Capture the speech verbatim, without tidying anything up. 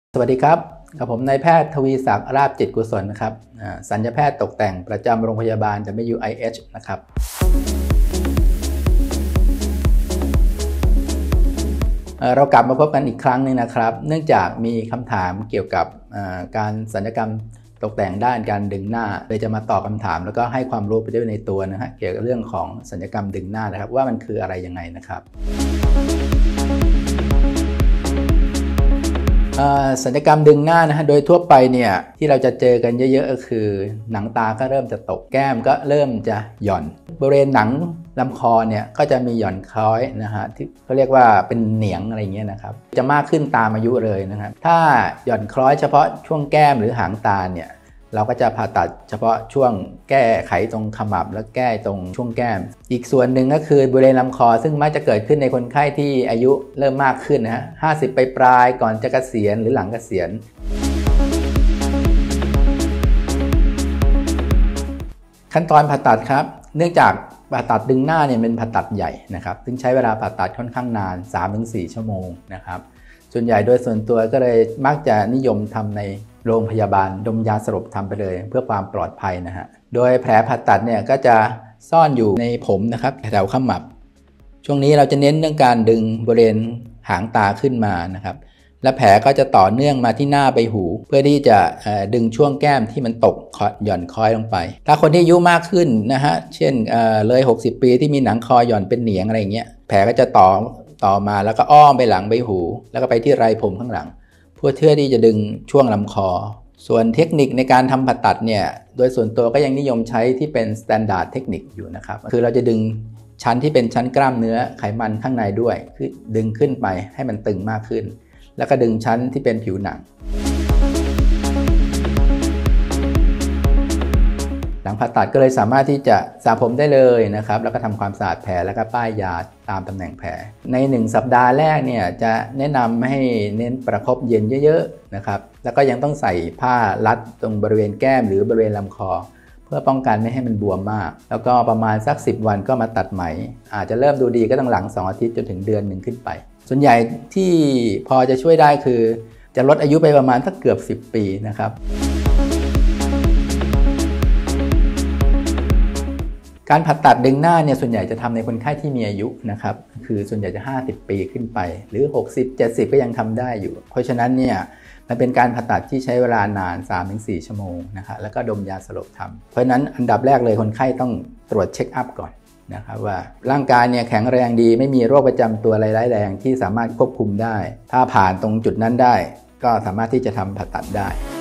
สวัสดีครับกับผมนายแพทย์ทวีศักดิ์ราบจิตกุศลนะครับศัลยแพทย์ตกแต่งประจำโรงพยาบาล ดับเบิลยู ไอ เอช นะครับเรากลับมาพบกันอีกครั้งนึงนะครับเนื่องจากมีคำถามเกี่ยวกับการศัลยกรรมตกแต่งด้านการดึงหน้าเลยจะมาตอบคำถามแล้วก็ให้ความรู้ไปด้วยในตัวนะฮะเกี่ยวกับเรื่องของศัลยกรรมดึงหน้านะครับว่ามันคืออะไรยังไงนะครับศัลยกรรมดึงหน้านะฮะโดยทั่วไปเนี่ยที่เราจะเจอกันเยอะๆก็คือหนังตาก็เริ่มจะตกแก้มก็เริ่มจะหย่อนบริเวณหนังลำคอเนี่ยก็จะมีหย่อนคล้อยนะฮะที่เขาเรียกว่าเป็นเหนียงอะไรเงี้ยนะครับจะมากขึ้นตามอายุเลยนะครับถ้าหย่อนคล้อยเฉพาะช่วงแก้มหรือหางตาเนี่ยเราก็จะผ่าตัดเฉพาะช่วงแก้ไขตรงขมับและแก้ตรงช่วงแก้มอีกส่วนหนึ่งก็คือบริเวณลำคอซึ่งมักจะเกิดขึ้นในคนไข้ที่อายุเริ่มมากขึ้นนะฮะห้าสิบไปปลายก่อนจะเกษียณหรือหลังเกษียณขั้นตอนผ่าตัดครับเนื่องจากผ่าตัดดึงหน้าเนี่ยเป็นผ่าตัดใหญ่นะครับซึ่งใช้เวลาผ่าตัดค่อนข้างนาน สามถึงสี่ ชั่วโมงนะครับส่วนใหญ่โดยส่วนตัวก็เลยมักจะนิยมทำในโรงพยาบาลดมยาสลบทำไปเลยเพื่อความปลอดภัยนะฮะโดยแผลผ่าตัดเนี่ยก็จะซ่อนอยู่ในผมนะครับแถวขมับช่วงนี้เราจะเน้นเรื่องการดึงบริเวณหางตาขึ้นมานะครับและแผลก็จะต่อเนื่องมาที่หน้าใบหูเพื่อที่จะดึงช่วงแก้มที่มันตกหย่อนคล้อยลงไปถ้าคนที่อายุมากขึ้นนะฮะเช่นเอ่อเลยหกสิบปีที่มีหนังคอหย่อนเป็นเหนียงอะไรอย่างเงี้ยแผลก็จะต่อต่อมาแล้วก็อ้อมไปหลังใบหูแล้วก็ไปที่ไรผมข้างหลังเพื่อเพื่อที่จะดึงช่วงลำคอส่วนเทคนิคในการทำผ่าตัดเนี่ยโดยส่วนตัวก็ยังนิยมใช้ที่เป็น standard เทคนิคอยู่นะครับคือเราจะดึงชั้นที่เป็นชั้นกล้ามเนื้อไขมันข้างในด้วยคือดึงขึ้นไปให้มันตึงมากขึ้นแล้วก็ดึงชั้นที่เป็นผิวหนังหลังผ่าตัดก็เลยสามารถที่จะสระผมได้เลยนะครับแล้วก็ทำความสะอาดแผลแล้วก็ป้ายยาตามตำแหน่งแผลในหนึ่งสัปดาห์แรกเนี่ยจะแนะนำให้เน้นประคบเย็นเยอะๆนะครับแล้วก็ยังต้องใส่ผ้ารัดตรงบริเวณแก้มหรือบริเวณลำคอเพื่อป้องกันไม่ให้มันบวมมากแล้วก็ประมาณสักสิบวันก็มาตัดไหมอาจจะเริ่มดูดีก็ต้องหลังสองอาทิตย์จนถึงเดือนหนึ่งขึ้นไปส่วนใหญ่ที่พอจะช่วยได้คือจะลดอายุไปประมาณสักเกือบสิบปีนะครับการผ่าตัดดึงหน้าเนี่ยส่วนใหญ่จะทำในคนไข้ที่มีอายุนะครับคือส่วนใหญ่จะห้าสิบปีขึ้นไปหรือหกสิบ เจ็ดสิบก็ยังทำได้อยู่เพราะฉะนั้นเนี่ยมันเป็นการผ่าตัดที่ใช้เวลานาน สามถึงสี่ ชั่วโมงนะครับแล้วก็ดมยาสลบทำเพราะฉะนั้นอันดับแรกเลยคนไข้ต้องตรวจเช็คอัพก่อนนะครับว่าร่างกายเนี่ยแข็งแรงดีไม่มีโรคประจำตัวอะไรร้ายแรงที่สามารถควบคุมได้ถ้าผ่านตรงจุดนั้นได้ก็สามารถที่จะทำผ่าตัดได้